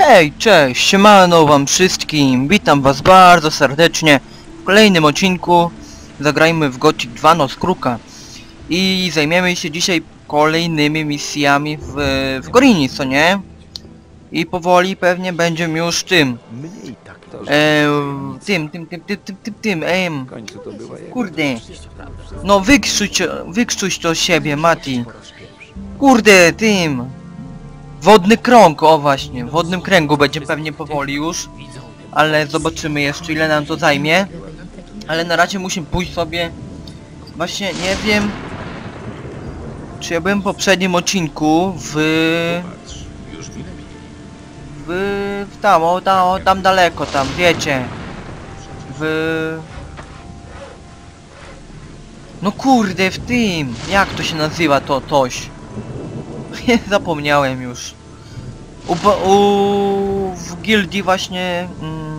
Hej, cześć, siemano wam wszystkim, witam was bardzo serdecznie w kolejnym odcinku. Zagrajmy w Gothic 2 Noc Kruka i zajmiemy się dzisiaj kolejnymi misjami w Gorini, co nie? I powoli pewnie będziemy już tym kurde, no wykrztuś to siebie, Mati. Kurde, tym wodny krąg, o właśnie, w wodnym kręgu będzie pewnie powoli już. Ale zobaczymy jeszcze, ile nam to zajmie. Ale na razie musimy pójść sobie. Właśnie nie wiem, czy ja byłem w poprzednim odcinku tam daleko, tam, wiecie. No kurde, w tym, jak to się nazywa to toś? Zapomniałem już. W gildii właśnie...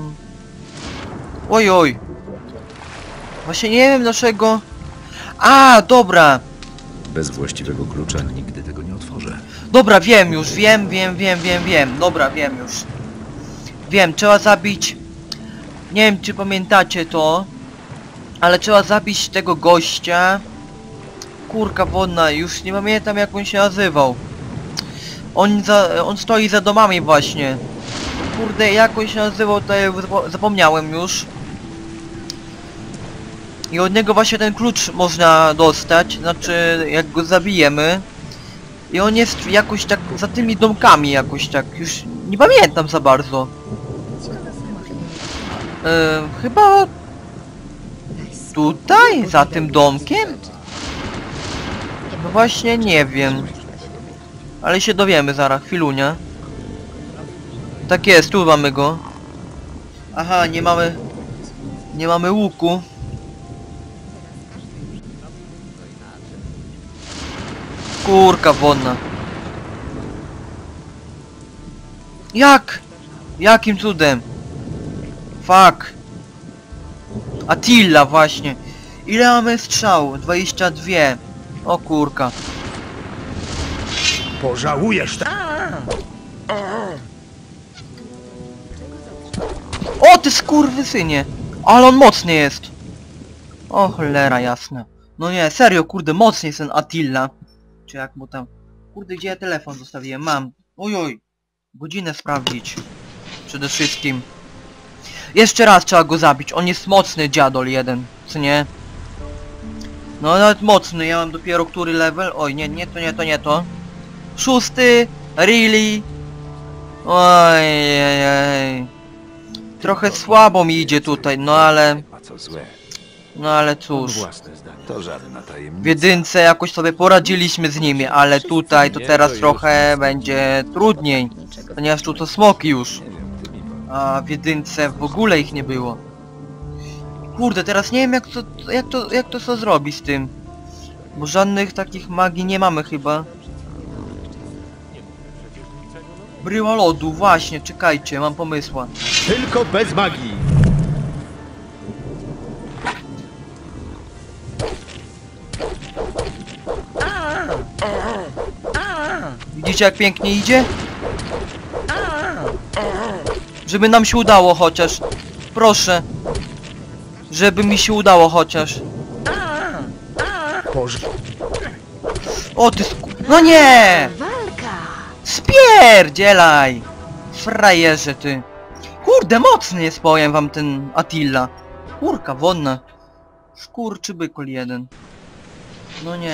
Oj. Właśnie nie wiem dlaczego... A, dobra. Bez właściwego klucza nigdy tego nie otworzę. Dobra, wiem już, wiem. Dobra, wiem już. Wiem, trzeba zabić... Nie wiem, czy pamiętacie to, ale trzeba zabić tego gościa. Kurka wodna, już nie pamiętam, jak on się nazywał. On stoi za domami właśnie. Kurde, jak on się nazywał, to ja zapomniałem już. I od niego właśnie ten klucz można dostać, znaczy jak go zabijemy. I on jest jakoś tak za tymi domkami, jakoś tak, już nie pamiętam za bardzo. Chyba... Tutaj? Za tym domkiem? No właśnie nie wiem. Ale się dowiemy zaraz, chwilunia. Tak jest, tu mamy go. Aha, nie mamy łuku. Kurka wodna. Jak? Jakim cudem? Fuck. Attila właśnie. Ile mamy strzał? 22. O kurka. Pożałujesz tego! O ty skurwysynie! Ale on mocny jest! O cholera jasna. No nie, serio, kurde, mocny jest ten Attila. Czy jak mu tam... Kurde, gdzie ja telefon zostawiłem? Mam. Ojoj. Godzinę sprawdzić. Przede wszystkim. Jeszcze raz trzeba go zabić. On jest mocny, dziadol jeden. Co nie? No nawet mocny. Ja mam dopiero który level? Oj, nie to. 6. Really? Ojej. Trochę słabo mi idzie tutaj, no ale... A co złe? No ale cóż. To żadna tajemnica. W jedynce jakoś sobie poradziliśmy z nimi, ale tutaj to teraz trochę będzie trudniej. Ponieważ tu to smoki już. A w jedynce w ogóle ich nie było. Kurde, teraz nie wiem jak to co zrobić z tym. Bo żadnych takich magii nie mamy chyba. Bryła lodu, właśnie, czekajcie, mam pomysła. Tylko bez magii! Widzicie jak pięknie idzie? Żeby nam się udało chociaż. Proszę. Żeby mi się udało chociaż. O ty no nie! Spierdzielaj! Frajerze ty. Kurde, mocny jest, powiem wam, ten Attila. Kurka wodna. Skurczybykol jeden. No nie.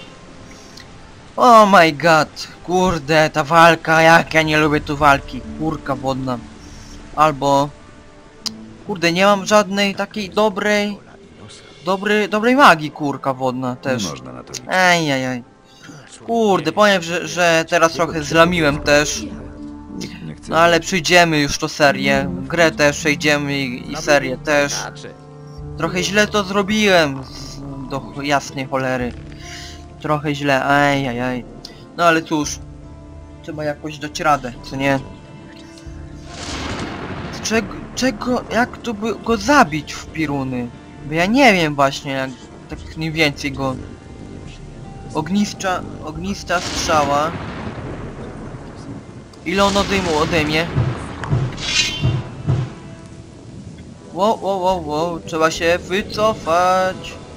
Oh my god. Kurde, ta walka, jak ja nie lubię tu walki. Kurka wodna. Albo... Kurde, nie mam żadnej takiej dobrej magii, kurka wodna też. Można na to liczyć. Ajajaj. Kurde, powiem, że teraz trochę zlamiłem też. Nie chcę. No ale przyjdziemy już to serię. Grę też przejdziemy i serię też. Trochę źle to zrobiłem. Do jasnej cholery. Trochę źle, ajajaj. No ale cóż. Trzeba jakoś dać radę, co nie? Jak to by go zabić w piruny? Bo ja nie wiem właśnie, jak tak mniej więcej go... Ognista strzała. Ile on odejmie? Wow, trzeba się wycofać.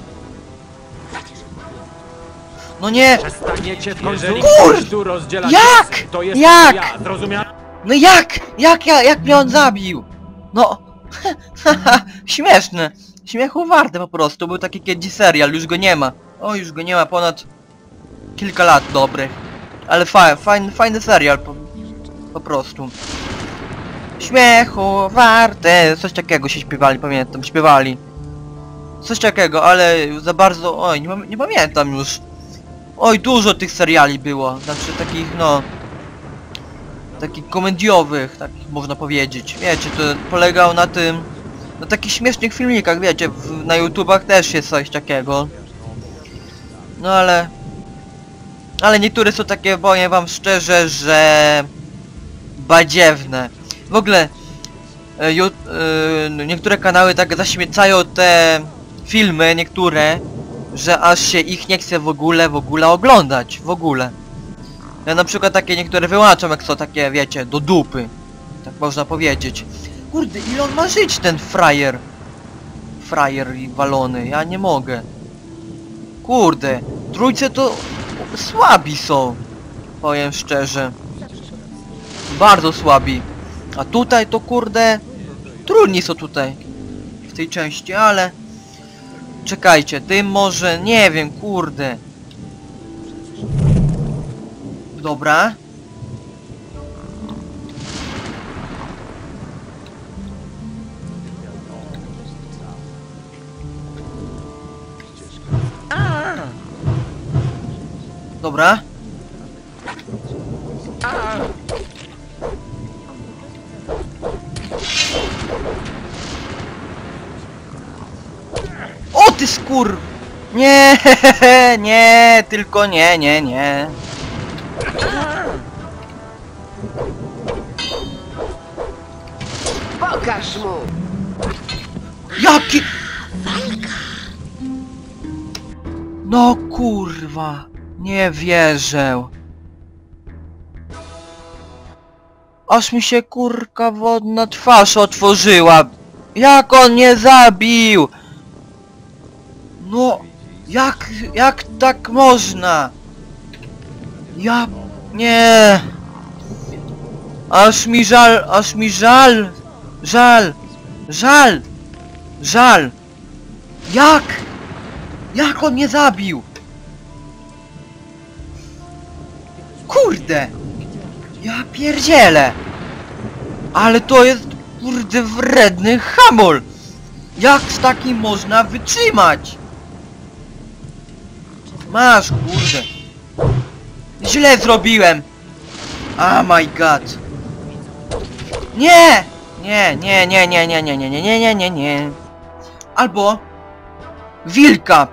No nie! Przestaniecie w końcu tu rozdzielać. Jak? To jest Jak? ja, zrozumiałem? No jak mnie on zabił? No, śmieszne. Śmiechu warte po prostu, był taki kiedyś serial, już go nie ma. O, już go nie ma ponad kilka lat dobrych. Ale fajny serial po prostu. Śmiechu warte, coś takiego się śpiewali, pamiętam, śpiewali. Coś takiego, ale za bardzo, oj, nie pamiętam już. Oj, dużo tych seriali było, znaczy takich, no... takich komediowych, takich można powiedzieć. Wiecie, to polegał na tym... na takich śmiesznych filmikach, wiecie, na YouTubach też jest coś takiego. No ale... ale niektóre są takie, powiem wam szczerze, że... badziewne. W ogóle... niektóre kanały tak zaśmiecają te filmy, niektóre, że aż się ich nie chce w ogóle oglądać, w ogóle. Ja na przykład takie niektóre wyłączam, jak są takie, wiecie, do dupy. Tak można powiedzieć. Kurde, ile on ma żyć, ten frajer? Frajer i walony, ja nie mogę. Kurde, trójce to słabi są. Powiem szczerze. Bardzo słabi. A tutaj to kurde... trudni są tutaj. W tej części, ale... czekajcie, ty może... nie wiem, kurde. Dobra. Dobra. O ty skór! Nie, nie, tylko nie. Pokaż mu! Jaki... no kurwa, nie wierzę. Aż mi się kurka wodna twarz otworzyła. Jak on mnie zabił? No, jak tak można? Ja... nie. Aż mi żal. Żal. Jak on mnie zabił? Kurde. Ja pierdzielę. Ale to jest, kurde, wredny hamul. Jak z takim można wytrzymać? Masz, kurde. Źle zrobiłem. Oh my god. Nie. Albo wilka.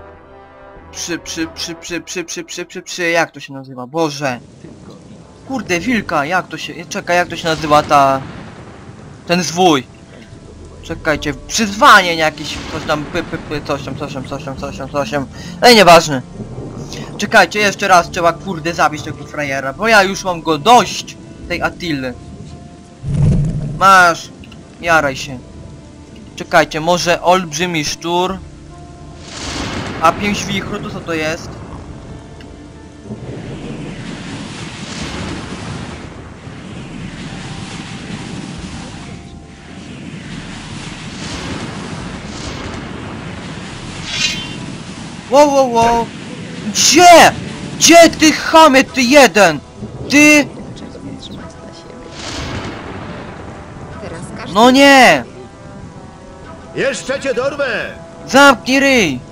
Jak to się nazywa? Boże. Kurde, wilka, jak to się... czekaj, jak to się nazywa ten zwój? Czekajcie, przyzwanie jakieś, coś tam, coś tam. Ej, nieważne. Czekajcie, jeszcze raz trzeba, kurde, zabić tego frajera, bo ja już mam go dość, tej Attilly. Masz, jaraj się. Czekajcie, może olbrzymi szczur. A pięć wichru, to co to jest? Wow. Gdzie ty chamie, ty jeden? Ty... Teraz każdy... no nie! Jeszcze cię dorwę! Zamknij ryj!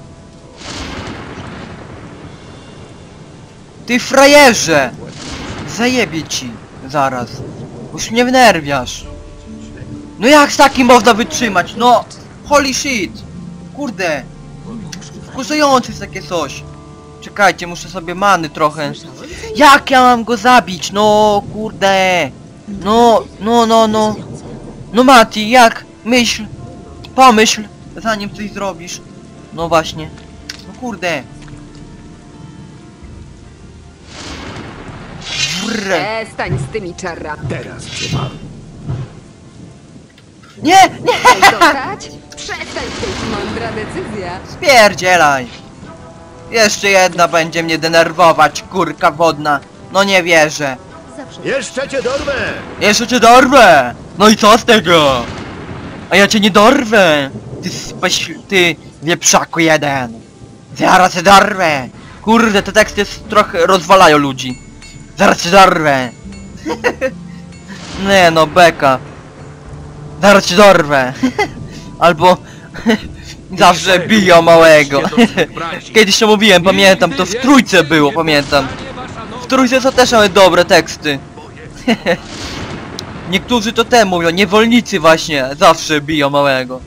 Ty frajerze! Zajebie ci zaraz. Już mnie wnerwiasz. No jak z takim można wytrzymać? No! Holy shit! Kurde! Wkurzające jest takie coś. Czekajcie, muszę sobie many trochę. Jak ja mam go zabić? No kurde! No. No Mati, jak? Myśl! Pomyśl! Zanim coś zrobisz. No właśnie. No kurde. Przestań z tymi czarami. Teraz cię mam. Nie! Nie! Chcesz dostać? Przestań, to mądra decyzja. Spierdzielaj! Jeszcze jedna będzie mnie denerwować, kurka wodna. No nie wierzę. Jeszcze cię dorwę! Jeszcze cię dorwę! No i co z tego? A ja cię nie dorwę! Ty wieprzaku jeden! Zaraz cię dorwę! Kurde, te teksty trochę rozwalają ludzi. Zaraz cię dorwę! Nie no, beka. Zaraz cię dorwę! Albo... Zawsze biją małego. Kiedyś to mówiłem, pamiętam, to w trójce było, pamiętam. W trójce są też mamy dobre teksty. Niektórzy to te mówią, niewolnicy właśnie, zawsze biją małego.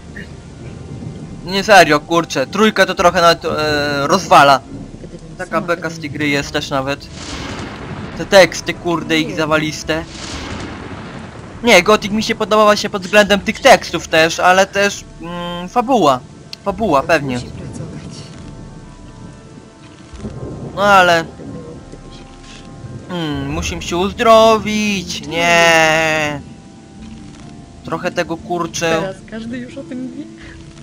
Nie serio, kurczę, trójka to trochę nawet rozwala. Taka beka z tej gry jest też nawet. Te teksty, kurde, ich zawaliste. Nie, Gothic mi się podoba właśnie pod względem tych tekstów też, ale też fabuła. Fabuła, pewnie. Musi pracować. No ale... musimy się uzdrowić, nie. Trochę tego kurczę. Teraz każdy już o tym wie.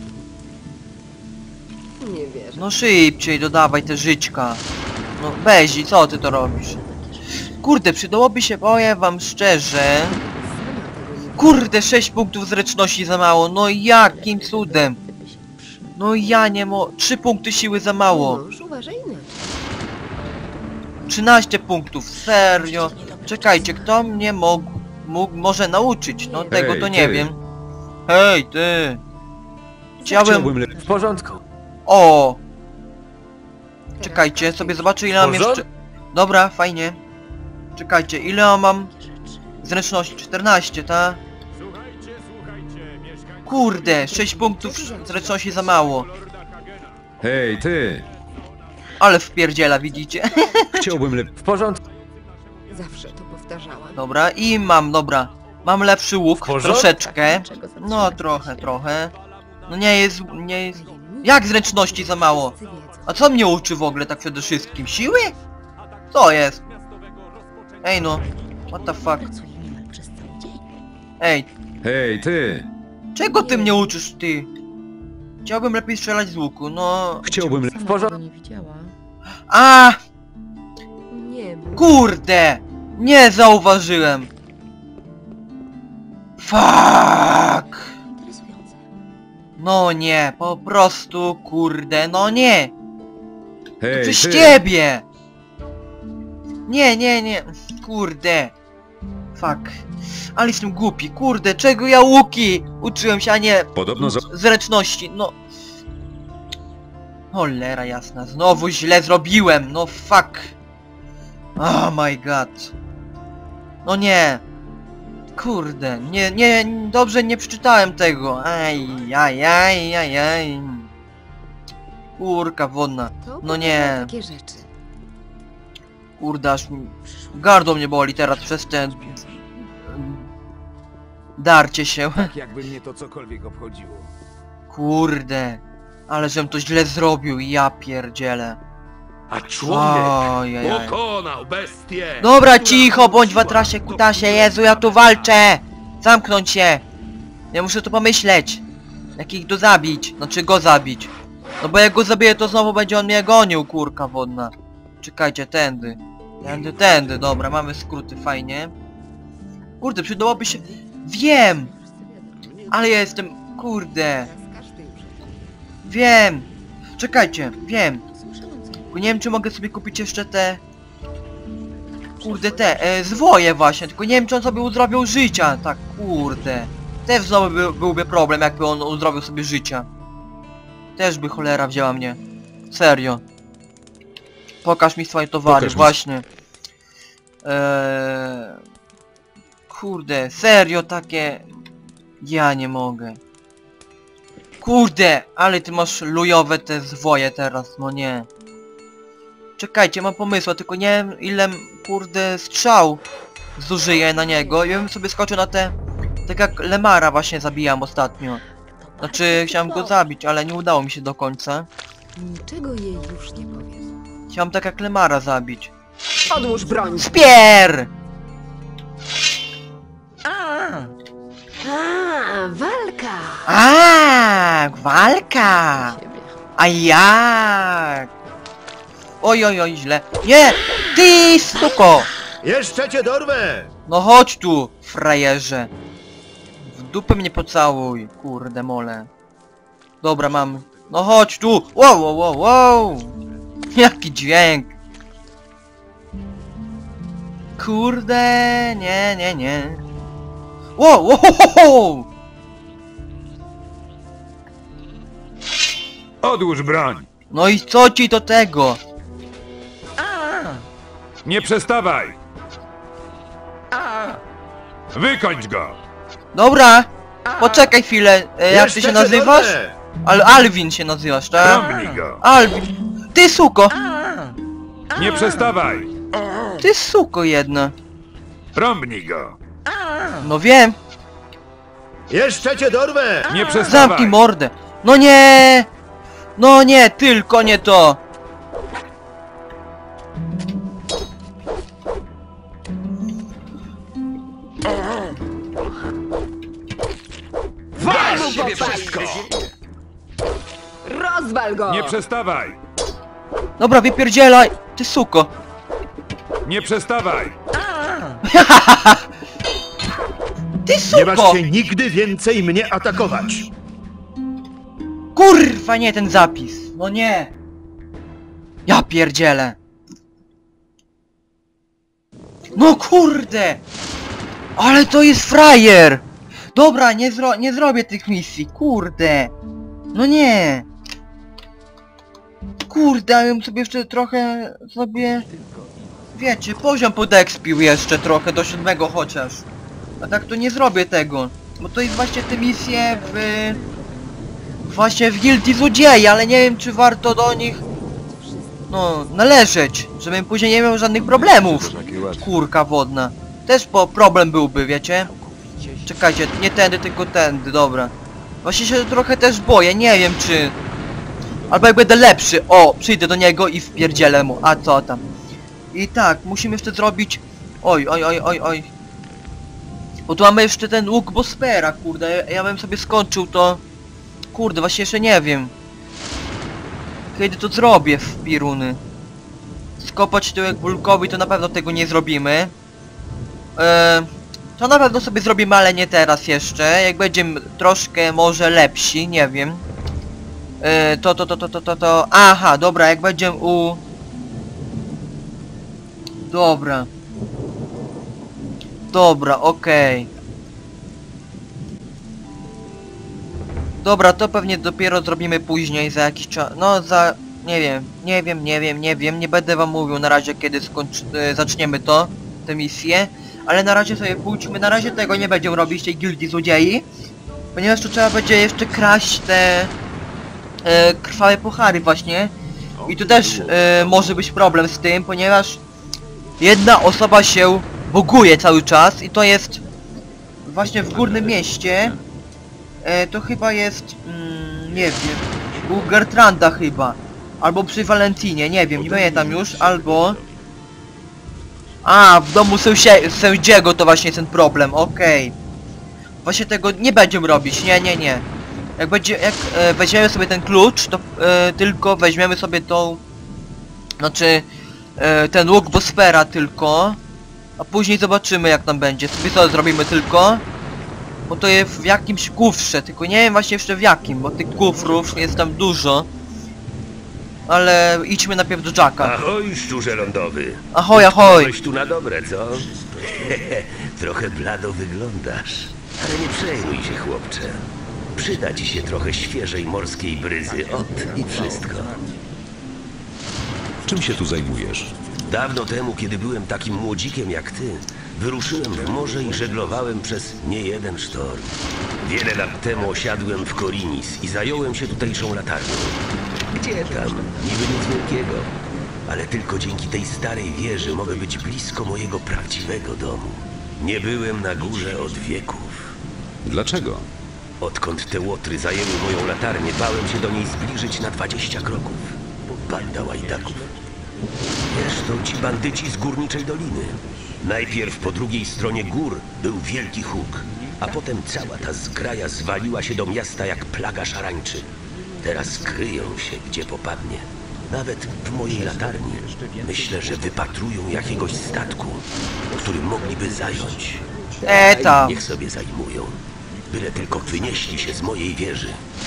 Nie wierzę. No szybciej, dodawaj te żyćka. No Bezi, co ty to robisz? Kurde, przydałoby się, powiem wam szczerze. Kurde, 6 punktów zręczności za mało, no jakim cudem? No ja nie mo... 3 punkty siły za mało. Mąż uważa inaczej. 13 punktów, serio? Czekajcie, kto mnie mógł może nauczyć? No tego to nie ty. wiem. Hej, ty! Chciałem... W porządku. O! Teraz Czekajcie, każdy sobie już zobaczę ile mam jeszcze... Dobra, fajnie. Czekajcie, ile ja mam... Zręczności? 14, ta? Kurde, 6 punktów zręczności za mało. Hej, ty! Ale wpierdziela, widzicie? Chciałbym lepiej... W porządku. Zawsze to powtarzałam. Dobra, i mam, dobra. Mam lepszy łuk, porządku? troszeczkę. No, trochę. No nie jest... Jak zręczności za mało? A co mnie uczy w ogóle tak przede wszystkim? Siły? Co jest? Ej no, what the fuck? Ej, Hej, ty! czego ty mnie uczysz, ty? Chciałbym lepiej strzelać z łuku, no... Chciałbym lepiej... Sama porządku. tego nie widziała. A, Nie mów. kurde! Nie zauważyłem! Fuck! Interesujące. No nie, po prostu, kurde, no nie! Hej, Przez ty! ciebie! Nie, kurde. Fuck. Ale jestem głupi, kurde, czego ja łuki uczyłem się, a nie Podobno zręczności, no. Cholera jasna, znowu źle zrobiłem, no fuck. Oh my god. No nie. Kurde, nie, dobrze nie przeczytałem tego. Aj. Kurka wodna. To No nie. takie rzeczy. Kurde, aż mi... Gardło mnie boli teraz przez ten... Darcie się. Tak jakby mnie to cokolwiek obchodziło. Kurde. Ale żem to źle zrobił, ja pierdzielę. A człowiek Ojej. pokonał bestię! Dobra, cicho, bądź watrasie, kutasie, Jezu, ja tu walczę! Zamknąć się! Ja muszę tu pomyśleć. Jak ich tu zabić? Znaczy go zabić. No bo jak go zabiję, to znowu będzie on mnie gonił, kurka wodna. Czekajcie, tędy. Tędy, dobra, mamy skróty, fajnie. Kurde, przydałoby się... Wiem! Ale ja jestem... Kurde. Teraz każdy już. Wiem! Czekajcie, wiem. Słyszałam coś. Tylko nie wiem, czy mogę sobie kupić jeszcze te... Kurde, te, zwoje właśnie, tylko nie wiem, czy on sobie uzdrowił życia. Tak, kurde. Też znowu byłby problem, jakby on uzdrowił sobie życia. Też by cholera wzięła mnie. Serio. Pokaż mi swoje towary, Pokaż mi. właśnie. Kurde, serio takie... Ja nie mogę. Kurde, ale ty masz lujowe te zwoje teraz, no nie. Czekajcie, mam pomysł, tylko nie wiem ile, kurde, strzał zużyję na niego i bym sobie skoczył na te... Tak jak Lemara właśnie zabijam ostatnio. Znaczy, chciałem go zabić, ale nie udało mi się do końca. Niczego jej już nie powiesz. Chciałem tak jak Lemara zabić. Odłóż broń! Spier! A, A, walka! Ciebie. A jak? Oj, oj, oj, źle. Nie! Ty, suko! Jeszcze cię dorwę! No chodź tu, frajerze. W dupę mnie pocałuj, kurde mole. Dobra, mam. No chodź tu! Wow, wow, wow, wow! Jaki dźwięk! Kurde, nie, nie, nie. Wow, wow, wow, wow! Odłóż broń! No i co ci do tego? Nie przestawaj! Wykończ go! Dobra! Poczekaj chwilę, jak ty Jeszcze się cię nazywasz? dorwę! Alvin się nazywasz, tak? Trąbnij go! Alvin! Ty suko! Nie przestawaj! Ty suko jedna! Trąbnij go! No wiem! Jeszcze cię dorwę! Nie przestawaj! Zamknij mordę! No nie! No nie, tylko nie to! Daj mu popatrzeć. Rozwal go! Nie przestawaj! Dobra, wypierdzielaj! Ty suko! Nie przestawaj! Ty Nie masz suko! się nigdy więcej mnie atakować! Kurwa, nie ten zapis! No nie! Ja pierdzielę! No kurde! Ale to jest frajer! Dobra, nie zrobię tych misji, kurde! No nie! Kurde, ja bym sobie jeszcze trochę sobie... Wiecie, poziom podekspił jeszcze trochę, do 7 chociaż. A tak to nie zrobię tego. Bo to jest właśnie te misje w... Właśnie w Gildii Złodziei, ale nie wiem czy warto do nich... No, należeć, żebym później nie miał żadnych problemów. Kurka wodna. Też problem byłby, wiecie? Czekajcie, nie tędy, tylko tędy, dobra. Właśnie się trochę też boję, nie wiem czy... Albo jak będę lepszy, o, przyjdę do niego i wpierdzielę mu, a co tam. I tak, musimy jeszcze zrobić... Oj, oj, oj, oj, oj. Bo tu mamy jeszcze ten łuk Bospera, kurde, ja bym sobie skończył to... Kurde, właśnie jeszcze nie wiem. Kiedy to zrobię w piruny. Skopać tyłek bulkowi to na pewno tego nie zrobimy. To na pewno sobie zrobimy, ale nie teraz jeszcze. Jak będziemy troszkę może lepsi, nie wiem. Aha, dobra, jak będziemy u... Dobra. Dobra, okej. Dobra, to pewnie dopiero zrobimy później, za jakiś czas. No, za... Nie wiem. Nie będę wam mówił na razie, kiedy zaczniemy to, tę misję. Ale na razie sobie pójdźmy, na razie tego nie będziemy robić, tej Gildii Złodziei. Ponieważ tu trzeba będzie jeszcze kraść te... krwawe puchary właśnie. I tu też może być problem z tym, ponieważ... Jedna osoba się buguje cały czas i to jest... Właśnie w górnym mieście. To chyba jest... nie wiem... U Gertranda chyba. Albo przy Valentinie, nie wiem, nie pamiętam już, albo... A, w domu sędziego to właśnie jest ten problem, okej. Właśnie tego nie będziemy robić, nie. Jak weźmiemy sobie ten klucz, to tylko weźmiemy sobie tą... Znaczy... ten łuk Bospera tylko. A później zobaczymy jak tam będzie. Sobie to zrobimy tylko. Bo to jest w jakimś kufrze, tylko nie wiem właśnie jeszcze w jakim, bo tych kufrów jest tam dużo. Ale idźmy najpierw do Jacka. Ahoj, szczurze lądowy. Ahoj, ahoj. Byłeś tu na dobre, co? Trochę blado wyglądasz. Ale nie przejmuj się, chłopcze. Przyda ci się trochę świeżej morskiej bryzy. Ot i wszystko. Czym się tu zajmujesz? Dawno temu, kiedy byłem takim młodzikiem jak ty, wyruszyłem w morze i żeglowałem przez niejeden sztorm. Wiele lat temu osiadłem w Korinis i zająłem się tutejszą latarnią. Gdzie tam? Niby nic wielkiego. Ale tylko dzięki tej starej wieży mogę być blisko mojego prawdziwego domu. Nie byłem na górze od wieków. Dlaczego? Odkąd te łotry zajęły moją latarnię, bałem się do niej zbliżyć na 20 kroków. Banda łajdaków. Wiesz, to ci bandyci z Górniczej Doliny. Najpierw po drugiej stronie gór był wielki huk, a potem cała ta zgraja zwaliła się do miasta jak plaga szarańczy. Teraz kryją się, gdzie popadnie. Nawet w mojej latarni myślę, że wypatrują jakiegoś statku, który mogliby zająć. Tam. Niech sobie zajmują. Byle tylko wynieśli się z mojej wieży.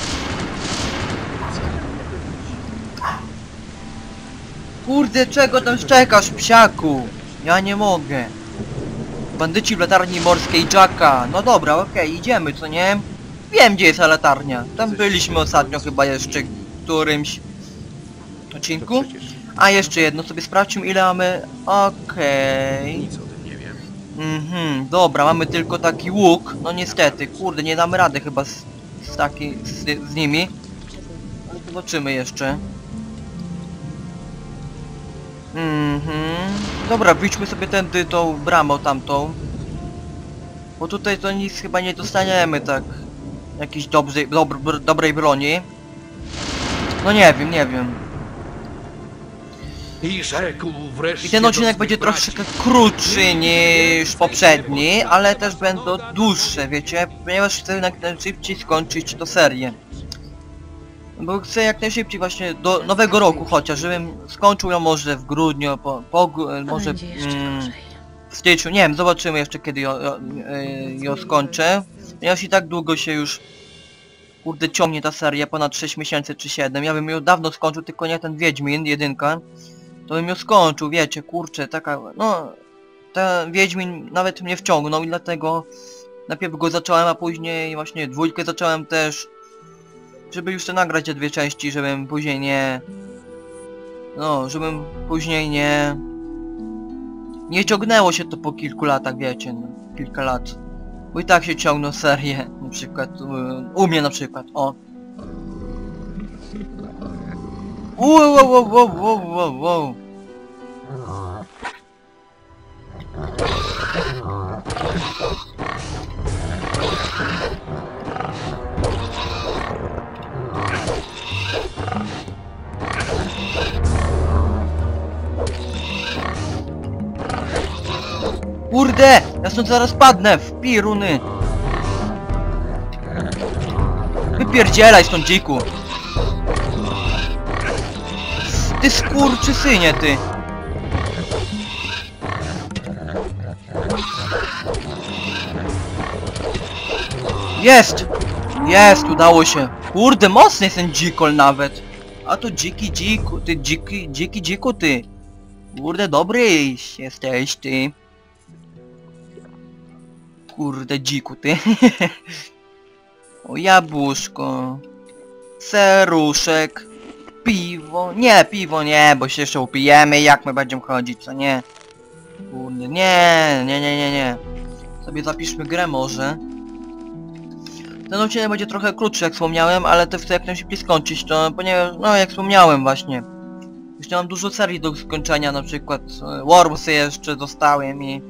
Kurde, czego tam szczekasz, psiaku? Ja nie mogę. Bandyci w latarni morskiej Jacka. No dobra, okej, idziemy, co nie? Wiem, gdzie jest ta latarnia. Tam byliśmy ostatnio chyba jeszcze w którymś odcinku. A jeszcze jedno, sobie sprawdźmy ile mamy... Okej. Dobra, mamy tylko taki łuk. No niestety, kurde, nie damy rady chyba z nimi. Ale zobaczymy jeszcze. Dobra, wyjdźmy sobie tędy tą bramą tamtą. Bo tutaj to nic chyba nie dostaniemy, tak. Jakiejś dobrej broni. No nie wiem. I rzekł wreszcie I ten odcinek będzie troszeczkę krótszy niż poprzedni, ale też będą dłuższe, wiecie? Ponieważ chcę jak najszybciej skończyć tę serię. Bo chcę jak najszybciej właśnie do nowego roku chociaż, żebym skończył ją może w grudniu, może w styczniu, nie wiem, zobaczymy jeszcze kiedy ją skończę. Ponieważ i tak długo się już, kurde, ciągnie ta seria, ponad 6 miesięcy czy 7. Ja bym ją dawno skończył, tylko nie ten Wiedźmin, jedynka. To bym ją skończył, wiecie, kurczę, taka, no... Ten Wiedźmin nawet mnie wciągnął i dlatego najpierw go zacząłem, a później właśnie dwójkę zacząłem też. Żeby już te nagrać te dwie części, żebym później nie... No, żebym później nie... Nie ciągnęło się to po kilku latach, wiecie, no, kilka lat. Bo i tak się ciągną serie, na przykład, u mnie na przykład, o. Wow. Kurde! Ja stąd zaraz padnę w piruny! Wypierdzielaj stąd, dziku! Ty skurczysynie, ty! Jest! Jest! Udało się! Kurde, mocny jest ten dzikol nawet! A to dziku, ty dziku, ty! Kurde, dobry jesteś, ty! Kurde, dziku, ty! O, jabłuszko! Seruszek! Piwo! Nie, piwo nie, bo się jeszcze upijemy, jak my będziemy chodzić, co nie? Kurde, nie. Sobie zapiszmy grę może. Ten odcinek będzie trochę krótszy, jak wspomniałem, ale to chcę jak najszybciej skończyć, to ponieważ, no jak wspomniałem właśnie. Jeszcze mam dużo serii do skończenia, na przykład Wormsy jeszcze dostałem i...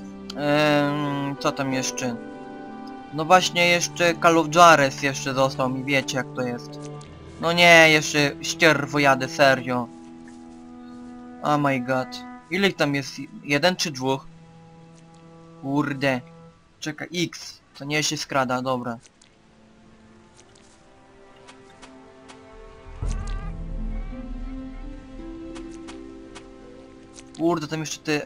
co tam jeszcze? No właśnie jeszcze Call of Juarez jeszcze został mi, wiecie jak to jest. No nie, jeszcze ścierwo jadę, serio. Oh my god. Ile ich tam jest? Jeden czy dwóch? Kurde. Czekaj, X. To nie się skrada, dobra. Kurde, tam jeszcze te...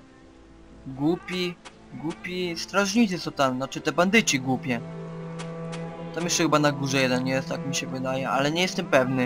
Głupi strażnicy są tam, znaczy te bandyci głupie. Tam jeszcze chyba na górze jeden jest, tak mi się wydaje, ale nie jestem pewny.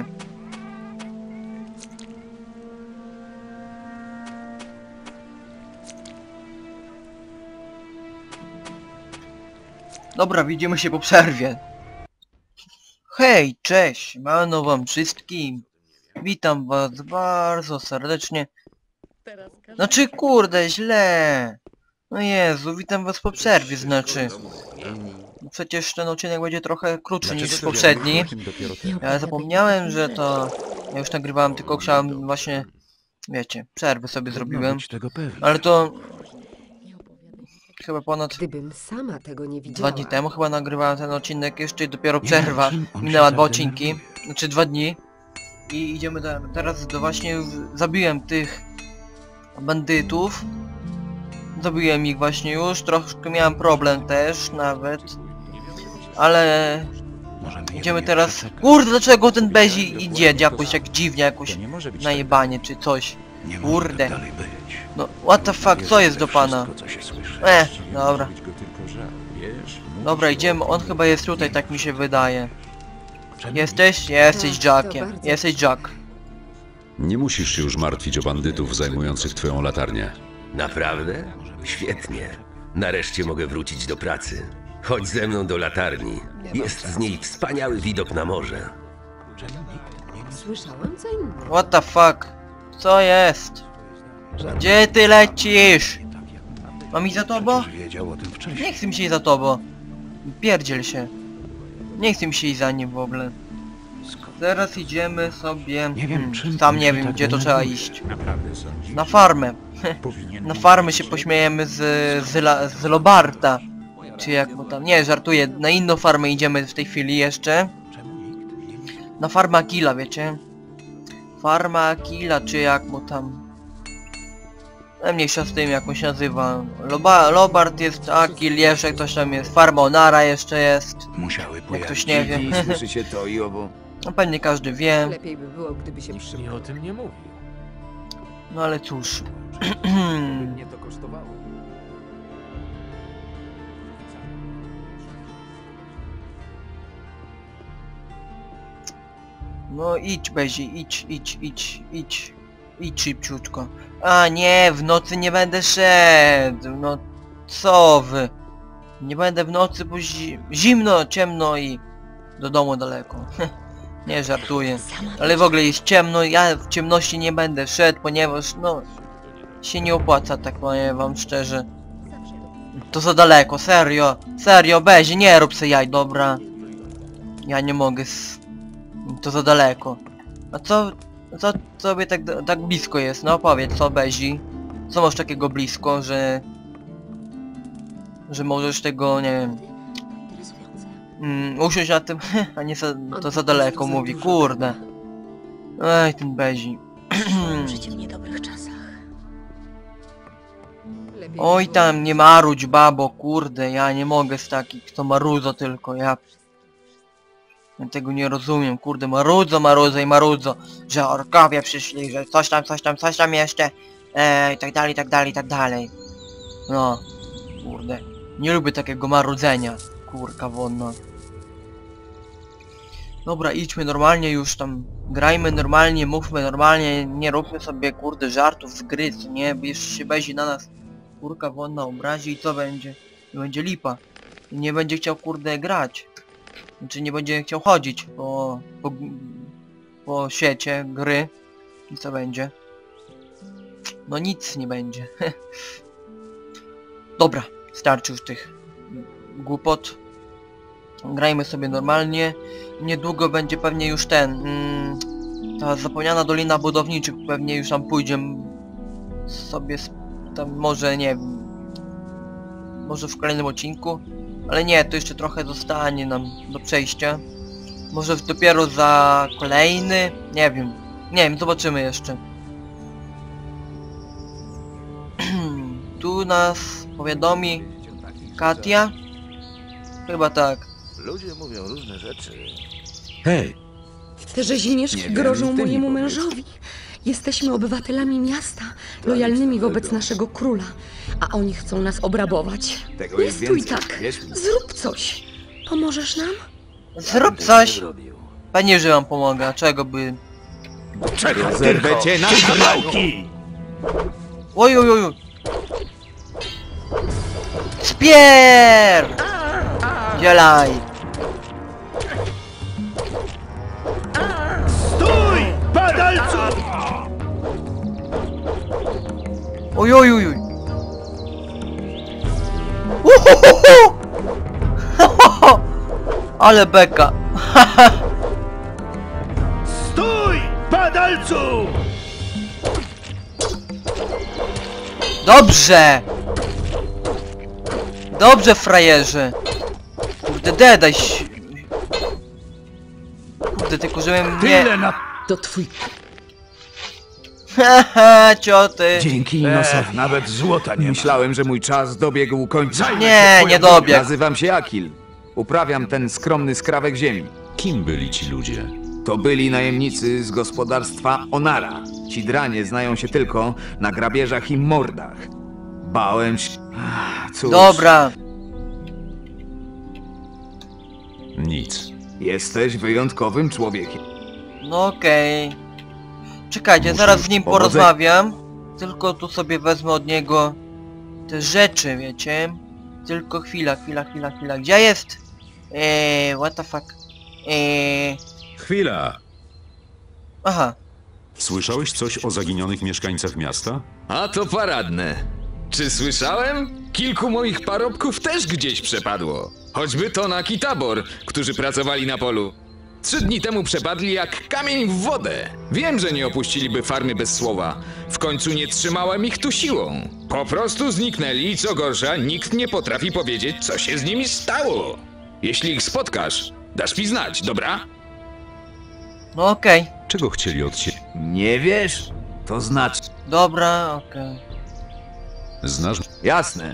Dobra, widzimy się po przerwie. Hej, cześć, mano wam wszystkim. Witam was bardzo serdecznie. Znaczy, kurde, źle. No Jezu, witam was po przerwie, znaczy. Przecież ten odcinek będzie trochę krótszy niż poprzedni. Ja zapomniałem, że to... Ja już nagrywałem, tylko chciałem właśnie... Wiecie, przerwy sobie zrobiłem. Ale to... Chyba ponad... Gdybym sama tego nie 2 widziała. dni temu chyba nagrywałem ten odcinek, jeszcze dopiero przerwa. Minęła 2 odcinki. Znaczy 2 dni. I idziemy teraz do właśnie... Zabiłem tych... bandytów. Zabiłem ich właśnie już, troszkę miałem problem też nawet. Ale... Idziemy teraz... Kurde, dlaczego ten Bezi idzie jakoś jak dziwnie, jakoś najebanie czy coś. Kurde. No, what the fuck, co jest do pana? Dobra. Dobra, idziemy, on chyba jest tutaj, tak mi się wydaje. Jesteś? Jesteś Jackiem. Jesteś Jack. Nie musisz się już martwić o bandytów zajmujących twoją latarnię. Naprawdę? Świetnie. Nareszcie mogę wrócić do pracy. Chodź ze mną do latarni. Jest z niej wspaniały widok na morze. Słyszałem co innego. What the fuck? Co jest? Gdzie ty lecisz? Mam iść za tobą? Nie chcę mi się iść za tobą. Pierdziel się. Nie chcę mi się iść za nim w ogóle. Teraz idziemy sobie... Sam nie wiem, gdzie to trzeba iść. Na farmę. Na farmę się pośmiejemy z Lobarta. Czy jak mu tam... Nie, żartuję. Na inną farmę idziemy w tej chwili jeszcze. Na farmę Akila, wiecie? Farma Akila, czy jak mu tam... Mniejsza z tym, jak on się nazywa. Lobart jest, Akil, jeszcze ktoś tam jest. Farma Onara jeszcze jest. Jak ktoś nie wie. Słyszycie to i owo. No pewnie każdy wie. Lepiej by było, gdyby się Nikt mi o tym nie mówił. No ale cóż. Mnie to kosztowało. No idź Bezi, idź. Idź szybciutko. A nie, w nocy nie będę szedł. No co wy? Nie będę w nocy, bo zimno, ciemno i do domu daleko. Nie żartuję. Ale w ogóle jest ciemno, ja w ciemności nie będę szedł, ponieważ no się nie opłaca, tak powiem wam szczerze. To za daleko, serio. Serio, Bezi, nie rób se jaj, dobra. Ja nie mogę to za daleko. A co sobie tak blisko jest? No powiedz, co Bezi? Co masz takiego blisko, że możesz tego, nie wiem... usiąść na tym, a nie to za daleko mówi, kurde. Ej, ten Bezi. Życie w niedobrych czasach. lepiej Oj by było, tam, nie marudź babo, kurde, ja nie mogę z takich, to marudzo tylko, ja tego nie rozumiem, kurde, marudzo, że orkowie przyszli, że coś tam jeszcze, i tak dalej. No, kurde, nie lubię takiego marudzenia, kurka wodna. Dobra, idźmy normalnie już tam, grajmy normalnie, mówmy normalnie, nie róbmy sobie, kurde, żartów z gry, co nie, bo jeszcze się Bezi na nas, kurka wodna obrazi i co będzie? Będzie lipa. I nie będzie chciał, kurde, grać. Znaczy nie będzie chciał chodzić po świecie gry. I co będzie? No nic nie będzie. Dobra, starczy już tych głupot. Grajmy sobie normalnie. Niedługo będzie pewnie już ta zapomniana Dolina Budowniczych, pewnie już tam pójdziemy sobie tam, może nie wiem, może w kolejnym odcinku, ale nie, to jeszcze trochę zostanie nam do przejścia. Może dopiero za kolejny, nie wiem, zobaczymy jeszcze. Tu nas powiadomi Katia? Chyba tak. Ludzie mówią różne rzeczy. Hej, Te rzezimieszki grożą mojemu mężowi. Jesteśmy obywatelami miasta, lojalnymi wobec naszego króla, a oni chcą nas obrabować. Tego Nie jest stój więcej, tak! wierz mi. Zrób coś! Pomożesz nam? Zrób coś! Panie, że wam pomogę, czego by... Czego zerwecie na kawałki? Oj. Spier! Dzielaj! Stój, padalcu! Oj. Uhuhuhu! Ale beka! Stój, padalcu! Dobrze, frajerze! Kurde, daj się... Kurde, tylko żebym nie... Tyle na... To twój... Haha, cioty. Dzięki Inosowi. Nawet złota nie ma. Myślałem, że mój czas dobiegł końca. Nie, nie dobiegł. Nazywam się Akil. Uprawiam ten skromny skrawek ziemi. Kim byli ci ludzie? To byli najemnicy z gospodarstwa Onara. Ci dranie znają się tylko na grabieżach i mordach. Bałem się... Cóż, Dobra. Nic. jesteś wyjątkowym człowiekiem. No okej. Czekajcie, Muszę zaraz z nim powodzenia. porozmawiam. Tylko tu sobie wezmę od niego te rzeczy, wiecie? Tylko chwila. Gdzie jest? What the fuck? Chwila! Aha. Słyszałeś coś o zaginionych mieszkańcach miasta? A to paradne. Czy słyszałem? Kilku moich parobków też gdzieś przepadło. Choćby Tonak i Tabor, którzy pracowali na polu. 3 dni temu przepadli jak kamień w wodę. Wiem, że nie opuściliby farmy bez słowa. W końcu nie trzymałem ich tu siłą. Po prostu zniknęli i co gorsza, nikt nie potrafi powiedzieć, co się z nimi stało. Jeśli ich spotkasz, dasz mi znać, dobra? No okej. Czego chcieli od ciebie? Nie wiesz? To znaczy... Dobra, okej. Znasz? Jasne.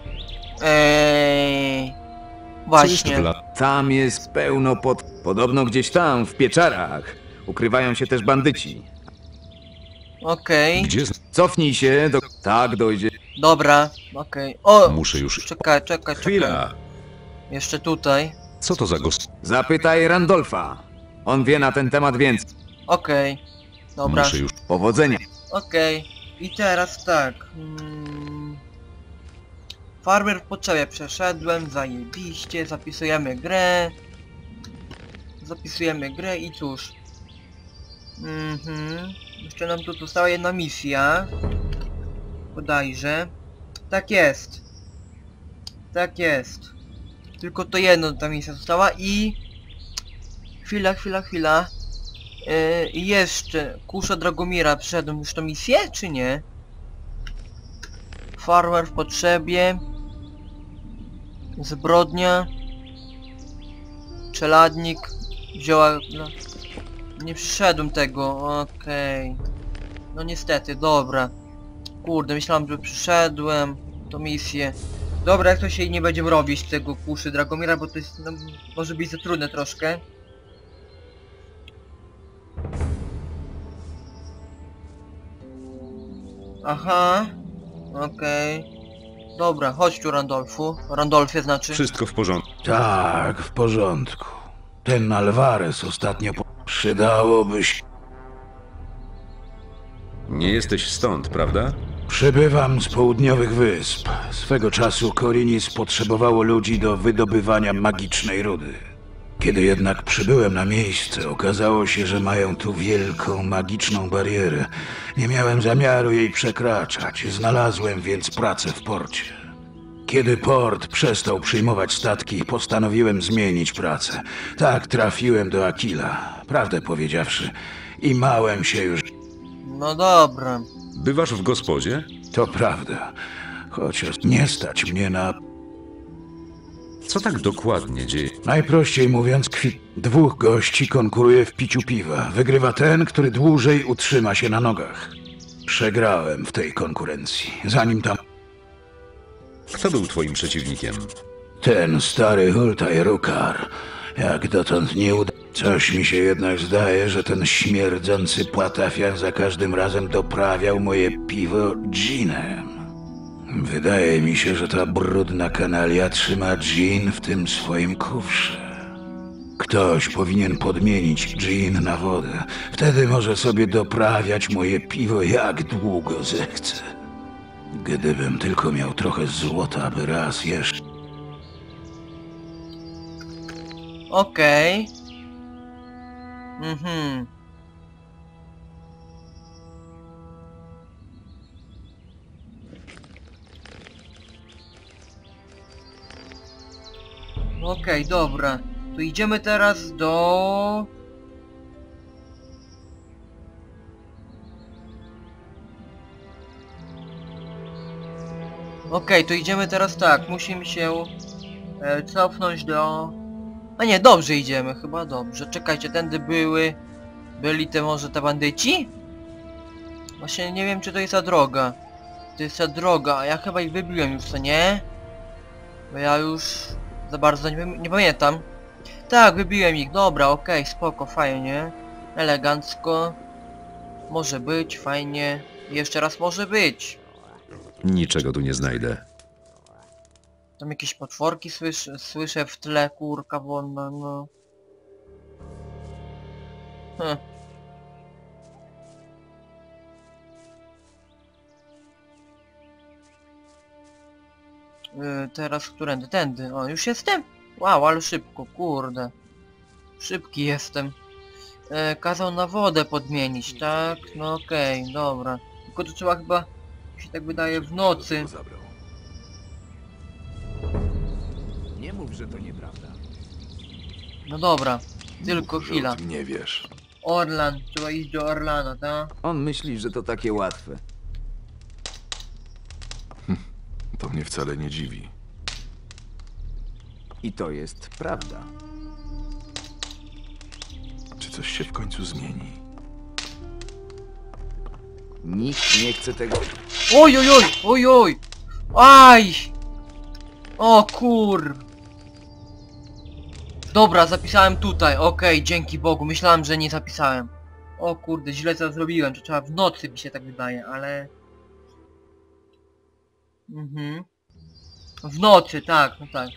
Właśnie. Tam jest pełno Podobno gdzieś tam, w pieczarach, ukrywają się też bandyci. Okej. Gdzie? Cofnij się do... Tak, dojdzie. Dobra, okej. O! Muszę już... Czekaj. Chwila! Jeszcze tutaj. Co to za gost... Zapytaj Randolfa. On wie na ten temat więcej. Okej. Dobra. Muszę już... Powodzenia. Okej. I teraz tak. Farmer w potrzebie przeszedłem, zajebiście, zapisujemy grę i cóż. Jeszcze nam tu została jedna misja. Bodajże. Tak jest. Tylko to jedno ta misja została i... Chwila. I jeszcze Kusza Dragomira, przyszedłem już tą misję, czy nie? Farmer w potrzebie. Zbrodnia. Czeladnik. Wzięła... No. Nie przyszedłem tego, okej. No niestety, dobra. Kurde, myślałem, że przyszedłem. To misję. Dobra, jak to się nie będziemy robić tego Kuszy Dragomira, bo to jest... No, może być za trudne troszkę. Aha. Okej. Dobra, chodź tu Randolfie znaczy. Wszystko w porządku. Tak, w porządku. Ten Alvarez ostatnio przydałoby się... Nie jesteś stąd, prawda? Przybywam z południowych wysp. Swego czasu Korinis potrzebowało ludzi do wydobywania magicznej rudy. Kiedy jednak przybyłem na miejsce, okazało się, że mają tu wielką, magiczną barierę. Nie miałem zamiaru jej przekraczać, znalazłem więc pracę w porcie. Kiedy port przestał przyjmować statki, postanowiłem zmienić pracę. Tak trafiłem do Akila, prawdę powiedziawszy, i małem się już... No dobra. Bywasz w gospodzie? To prawda, chociaż nie stać mnie na... Co tak dokładnie dzieje? Najprościej mówiąc, 2 gości konkuruje w piciu piwa. Wygrywa ten, który dłużej utrzyma się na nogach. Przegrałem w tej konkurencji. Zanim tam... Kto był twoim przeciwnikiem? Ten stary Hultaj Rukar. Jak dotąd nie uda... Coś mi się jednak zdaje, że ten śmierdzący płatafian za każdym razem doprawiał moje piwo ginem. Wydaje mi się, że ta brudna kanalia trzyma gin w tym swoim kufrze. Ktoś powinien podmienić gin na wodę. Wtedy może sobie doprawiać moje piwo jak długo zechce. Gdybym tylko miał trochę złota, by raz jeszcze... Okej. Okej, dobra. To idziemy teraz do... Okej, to idziemy teraz tak. Musimy się cofnąć do... A nie, dobrze idziemy, chyba dobrze. Czekajcie, tędy byli te może te bandyci? Właśnie nie wiem, czy to jest ta droga. To jest ta droga, a ja chyba ich wybiłem już, co nie? Bo ja już za bardzo nie pamiętam. Tak, wybiłem ich, dobra, okej, spoko, fajnie. Elegancko. Może być, fajnie. Jeszcze raz może być. Niczego tu nie znajdę. Tam jakieś potworki słyszę w tle, kurka wolna, no. Teraz którędy? Tędy. O, już jestem? Wow, ale szybko, kurde. Szybki jestem. Kazał na wodę podmienić, tak? No okej, dobra. Tylko to trzeba chyba, mi się tak wydaje, w nocy. Nie mów, że to nieprawda. No dobra, tylko chwila. Nie wiesz. Orlan, trzeba iść do Orlana, tak? On myśli, że to takie łatwe. To mnie wcale nie dziwi. I to jest prawda. Czy coś się w końcu zmieni? Nikt nie chce tego... Oj, oj, oj, oj, oj! Aj! O kur... Dobra, zapisałem tutaj, okej, dzięki Bogu, myślałem, że nie zapisałem. O kurde, źle co zrobiłem, to trzeba w nocy, mi się tak wydaje, ale... W nocy, tak, no tak.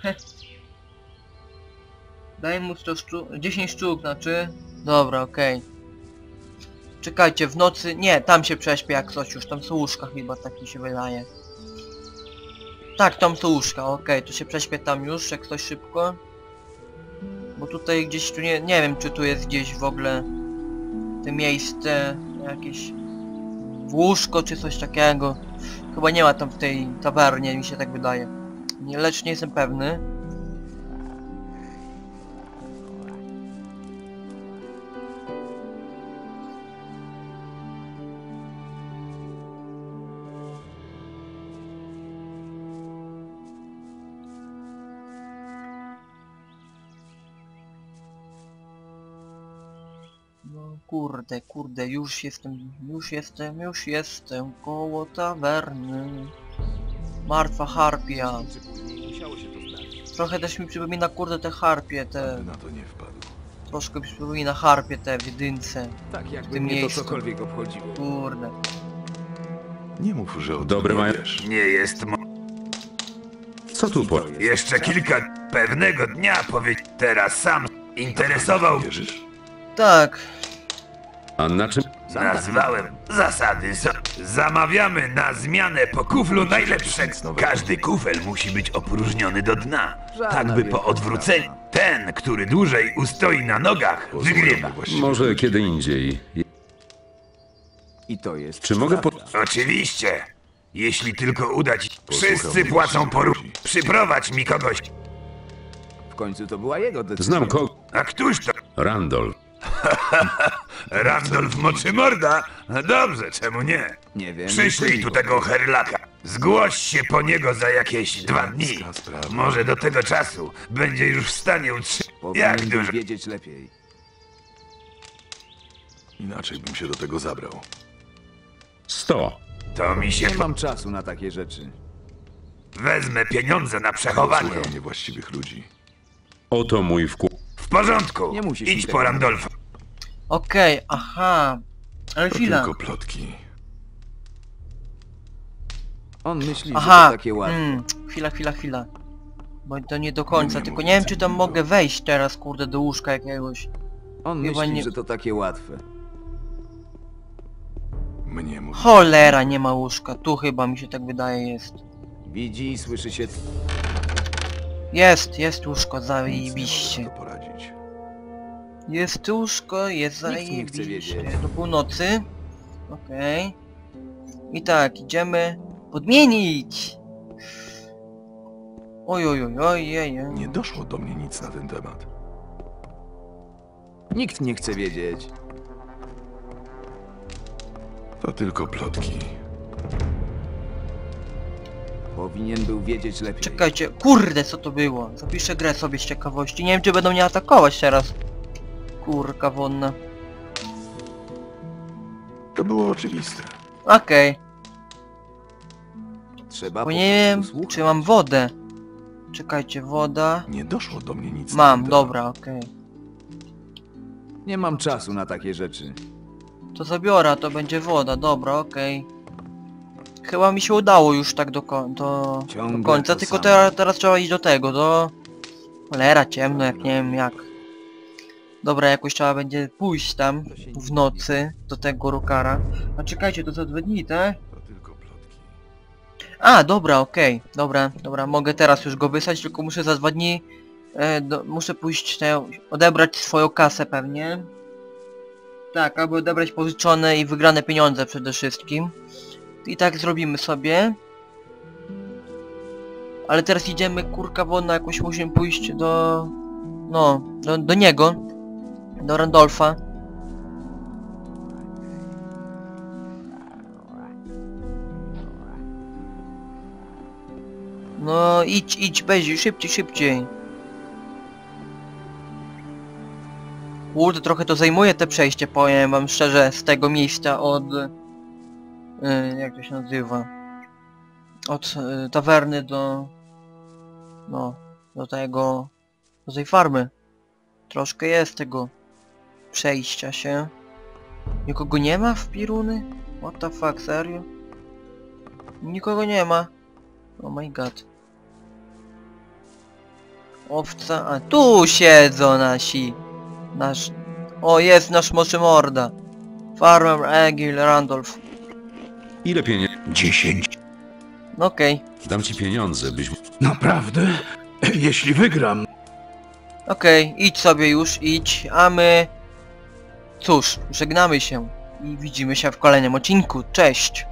Daj mu 100 sztuk, 10 sztuk, znaczy... Dobra, okej. Czekajcie, w nocy... Nie, tam się prześpię jak coś już, tam są łóżka chyba, tak mi się wydaje. Tak, tam są łóżka, okej, to się prześpię tam już, jak coś szybko. Bo tutaj gdzieś tu nie wiem, czy tu jest gdzieś w ogóle... To miejsce... jakieś... łóżko, czy coś takiego. Chyba nie ma tam w tej tawernie, mi się tak wydaje. Lecz nie jestem pewny. No kurde, już jestem koło tawerny. Martwa harpia. Trochę też mi przypomina, kurde, te harpie, te... Na to nie wpadł. Troszkę mi przypomina harpie te w jedynce. Tak, jakby tym mnie to miejscu. cokolwiek obchodziło. Kurde. Nie mów, że o Dobre tym nie mają... wiesz. Nie jest Co tu po... jeszcze kilka pewnego dnia teraz sam interesował. Wierzysz? Tak. A na czym... Nazwałem zasady. Zamawiamy na zmianę po kuflu najlepszego. Każdy kufel musi być opróżniony do dna. Tak by po odwróceniu ten, który dłużej ustoi na nogach, wygrywa. Może kiedy indziej. I to jest Czy mogę po... prawda. Oczywiście. Jeśli tylko uda ci. Posłuchał Wszyscy mnie, płacą co po chodzi. Przyprowadź mi kogoś. W końcu to była jego decyzja. Znam kogo... A któż to? Randolph. Randolph Moczymorda? Dobrze, czemu nie? Nie wiem. Przyszlij tu tego herlaka. Zgłoś się po niego za jakieś 2 dni. Sprawa. Może do tego czasu będzie już w stanie utrzymać. Jak Powinien dużo? wiedzieć lepiej. Inaczej bym się do tego zabrał. 100. To mi się Nie mam czasu na takie rzeczy. Wezmę pieniądze na przechowanie. Posłuchał niewłaściwych ludzi. Oto mój wkład. W porządku. Nie musisz mi Idź tego po Randolfa. Okej, aha. Ale To chwila. tylko plotki. On myśli, Aha. że to takie łatwe. Chwila. Bo to nie do końca, Nie tylko mów nie wiem, nic czy tam innego. mogę wejść teraz, kurde, do łóżka jakiegoś. On Chyba myśli, nie- że to takie łatwe. Mnie mówi. Cholera, nie ma łóżka. Tu chyba mi się tak wydaje jest. Widzi i słyszy się... Jest łóżko, Nic nie zajebiście. mogę na to poradzić. Jest łóżko, jest Nikt nie chce zajebiście. wiedzieć. Do północy. Okej. I tak, idziemy podmienić. Ojej. Nie doszło do mnie nic na ten temat. Nikt nie chce wiedzieć. To tylko plotki. Powinien był wiedzieć lepiej. Czekajcie, kurde, co to było? Zapiszę grę sobie z ciekawości. Nie wiem, czy będą mnie atakować teraz. Kurka wonna. To było oczywiste. Okej. Trzeba Bo po nie wiem, prostu słuchać. czy mam wodę. Czekajcie, woda. Nie doszło do mnie nic. Mam, takiego. dobra, okej. Nie mam czasu na takie rzeczy. To zabiorę, to będzie woda, dobra, okej. Chyba mi się udało już tak do Ciągle końca, to tylko samo. teraz trzeba iść do tego, do... Cholera, ciemno, jak nie wiem jak. Dobra, jakoś trzeba będzie pójść tam w nocy do tego Rokara. A czekajcie, to za 2 dni, tak? To tylko plotki. A, dobra, okej. Dobra, mogę teraz już go wysłać, tylko muszę za 2 dni... muszę pójść, odebrać swoją kasę pewnie. Tak, aby odebrać pożyczone i wygrane pieniądze przede wszystkim. I tak zrobimy sobie. Ale teraz idziemy, kurka wodna, jakoś musimy pójść do... No, do niego. Do Randolfa. No, idź, Bezi, szybciej. Kurde, trochę to zajmuje te przejście, powiem wam szczerze, z tego miejsca od... jak to się nazywa? Od tawerny do... No, do tej farmy. Troszkę jest tego przejścia się. Nikogo nie ma w Piruny? What the fuck, serio? Nikogo nie ma. Oh my god. Owca... A tu siedzą nasi... O, jest nasz moczymorda. Farmer Egil Randolph. Ile pieniędzy? 10. Okej. Dam ci pieniądze, byś... Naprawdę? Jeśli wygram, Okej, idź sobie już, idź, a my... Cóż, żegnamy się i widzimy się w kolejnym odcinku. Cześć!